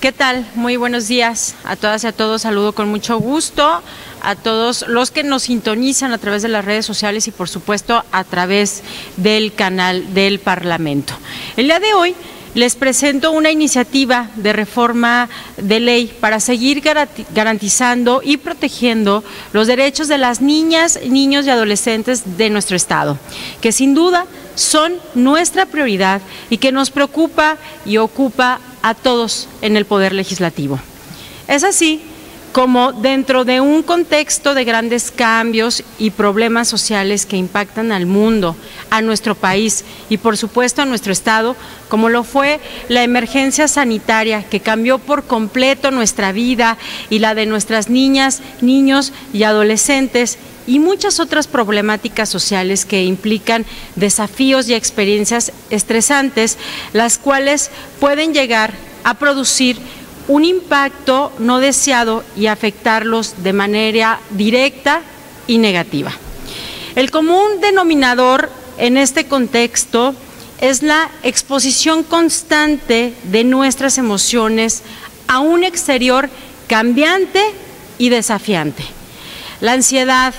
¿Qué tal? Muy buenos días a todas y a todos. Saludo con mucho gusto a todos los que nos sintonizan a través de las redes sociales y por supuesto a través del canal del Parlamento. El día de hoy les presento una iniciativa de reforma de ley para seguir garantizando y protegiendo los derechos de las niñas, niños y adolescentes de nuestro Estado, que sin duda son nuestra prioridad y que nos preocupa y ocupa a todos en el Poder Legislativo. Es así como dentro de un contexto de grandes cambios y problemas sociales que impactan al mundo, a nuestro país y por supuesto a nuestro Estado, como lo fue la emergencia sanitaria que cambió por completo nuestra vida y la de nuestras niñas, niños y adolescentes, y muchas otras problemáticas sociales que implican desafíos y experiencias estresantes, las cuales pueden llegar a producir un impacto no deseado y afectarlos de manera directa y negativa. El común denominador en este contexto es la exposición constante de nuestras emociones a un exterior cambiante y desafiante. La ansiedad,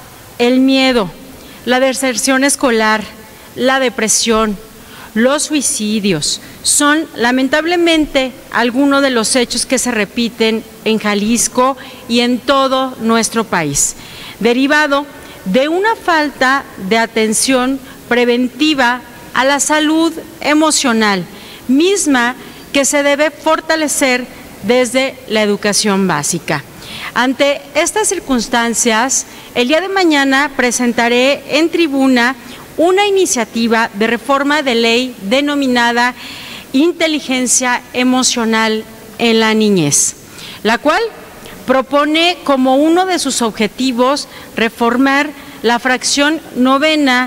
el miedo, la deserción escolar, la depresión, los suicidios son lamentablemente algunos de los hechos que se repiten en Jalisco y en todo nuestro país, derivado de una falta de atención preventiva a la salud emocional, misma que se debe fortalecer desde la educación básica. Ante estas circunstancias, el día de mañana presentaré en tribuna una iniciativa de reforma de ley denominada Inteligencia Emocional en la Niñez, la cual propone como uno de sus objetivos reformar la fracción 9ª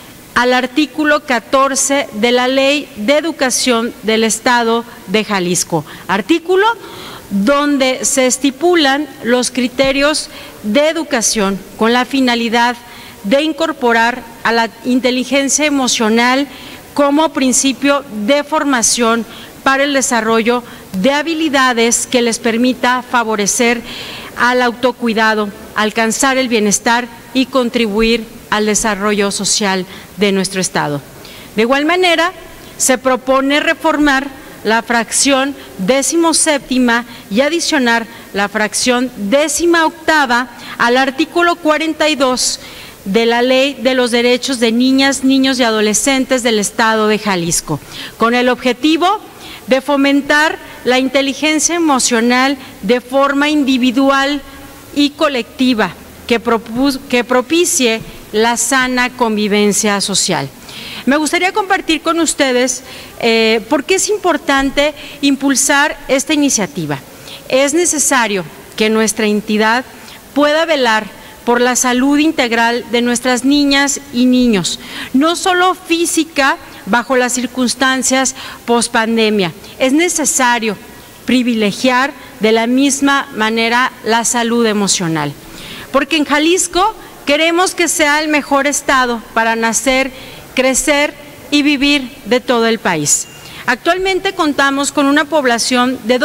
al artículo 14 de la Ley de Educación del Estado de Jalisco, artículo donde se estipulan los criterios de educación con la finalidad de incorporar a la inteligencia emocional como principio de formación para el desarrollo de habilidades que les permita favorecer al autocuidado, alcanzar el bienestar y contribuir al desarrollo social de nuestro Estado. De igual manera, se propone reformar la fracción 17ª y adicionar la fracción 18ª al artículo 42 de la Ley de los Derechos de Niñas, Niños y Adolescentes del Estado de Jalisco, con el objetivo de fomentar la inteligencia emocional de forma individual y colectiva, que propicie la sana convivencia social. Me gustaría compartir con ustedes por qué es importante impulsar esta iniciativa. Es necesario que nuestra entidad pueda velar por la salud integral de nuestras niñas y niños, no solo física bajo las circunstancias pospandemia. Es necesario privilegiar de la misma manera la salud emocional, porque en Jalisco queremos que sea el mejor estado para nacer, crecer y vivir de todo el país. Actualmente contamos con una población de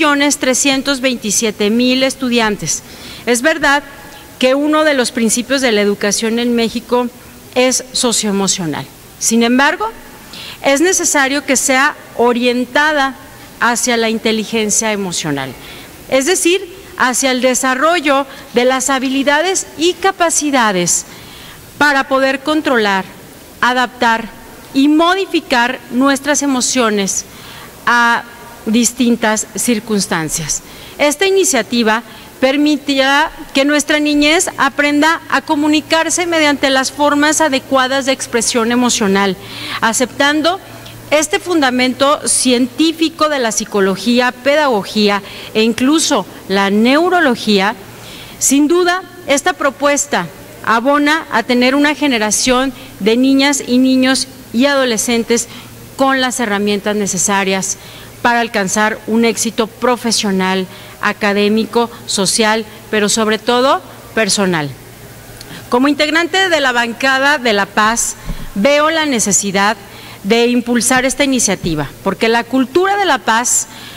2.327.000 estudiantes. Es verdad que uno de los principios de la educación en México es socioemocional. Sin embargo, es necesario que sea orientada hacia la inteligencia emocional, es decir, hacia el desarrollo de las habilidades y capacidades para poder controlar, adaptar y modificar nuestras emociones a distintas circunstancias. Esta iniciativa permitirá que nuestra niñez aprenda a comunicarse mediante las formas adecuadas de expresión emocional, aceptando este fundamento científico de la psicología, pedagogía e incluso la neurología. Sin duda, esta propuesta abona a tener una generación de niñas y niños y adolescentes con las herramientas necesarias para alcanzar un éxito profesional, académico, social, pero sobre todo personal. Como integrante de la bancada de La Paz, veo la necesidad de impulsar esta iniciativa, porque la cultura de la paz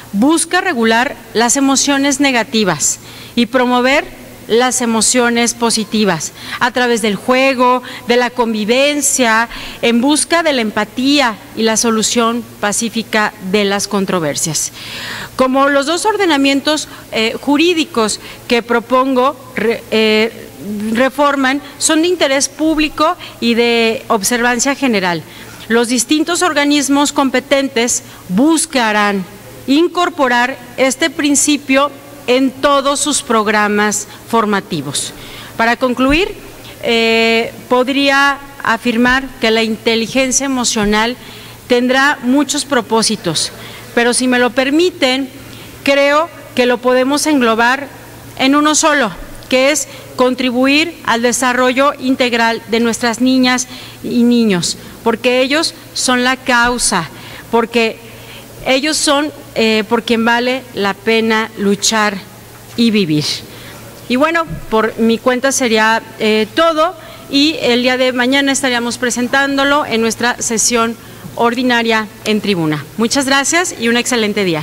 busca regular las emociones negativas y promover las emociones positivas a través del juego, de la convivencia, en busca de la empatía y la solución pacífica de las controversias. Como los dos ordenamientos jurídicos que propongo reforman son de interés público y de observancia general, los distintos organismos competentes buscarán incorporar este principio en todos sus programas formativos. Para concluir, podría afirmar que la inteligencia emocional tendrá muchos propósitos, pero si me lo permiten, creo que lo podemos englobar en uno solo, que es contribuir al desarrollo integral de nuestras niñas y niños, porque ellos son la causa, porque ellos son por quien vale la pena luchar y vivir. Y bueno, por mi cuenta sería todo, y el día de mañana estaríamos presentándolo en nuestra sesión ordinaria en tribuna. Muchas gracias y un excelente día.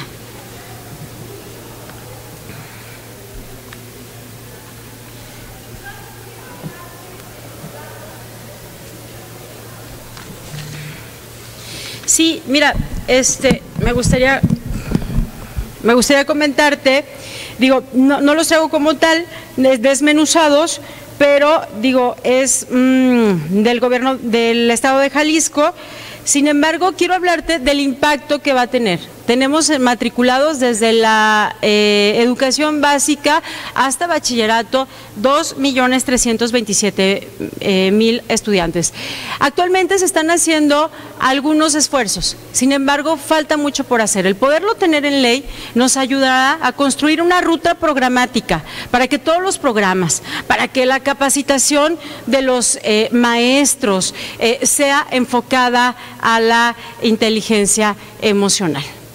Sí, mira, me gustaría comentarte, digo, no los hago como tal, desmenuzados, pero digo, es del gobierno del estado de Jalisco. Sin embargo, quiero hablarte del impacto que va a tener. Tenemos matriculados desde la educación básica hasta bachillerato 2.327.000 estudiantes. Actualmente se están haciendo algunos esfuerzos, sin embargo, falta mucho por hacer. El poderlo tener en ley nos ayudará a construir una ruta programática para que todos los programas, para que la capacitación de los maestros sea enfocada a la inteligencia emocional.